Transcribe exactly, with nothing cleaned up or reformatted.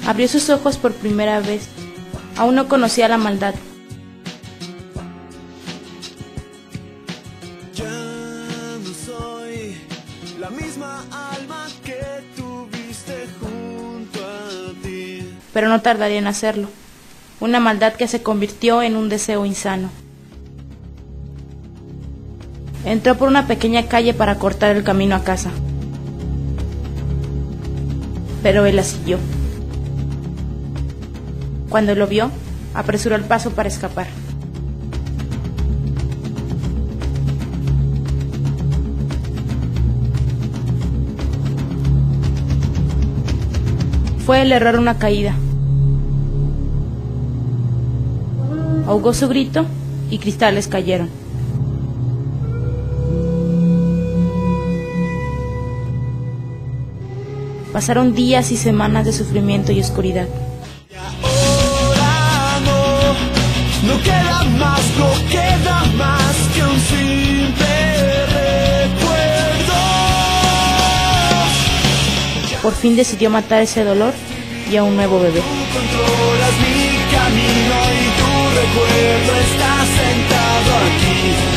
Abrió sus ojos por primera vez. Aún no conocía la maldad. Ya no soy la misma alma que tuviste junto a ti. Pero no tardaría en hacerlo. Una maldad que se convirtió en un deseo insano. Entró por una pequeña calle para cortar el camino a casa. Pero él la siguió. Cuando lo vio, apresuró el paso para escapar. Fue el error una caída. Ahogó su grito y cristales cayeron. Pasaron días y semanas de sufrimiento y oscuridad. Y ahora no, no queda más, no queda más que un simple recuerdo. Por fin decidió matar ese dolor y a un nuevo bebé. Tú controlas mi camino y tu recuerdo está sentado aquí.